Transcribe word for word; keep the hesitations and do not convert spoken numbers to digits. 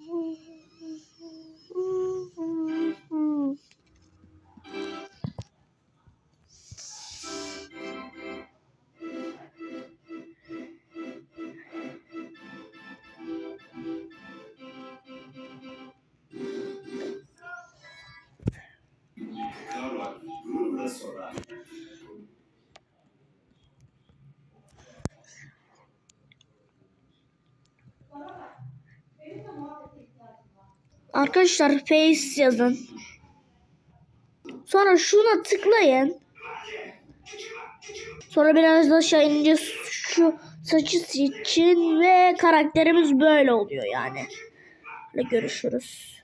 Arkadaşlar face yazın. Sonra şuna tıklayın. Sonra biraz da aşağı inince şu saçı seçin ve karakterimiz böyle oluyor yani. Hadi görüşürüz.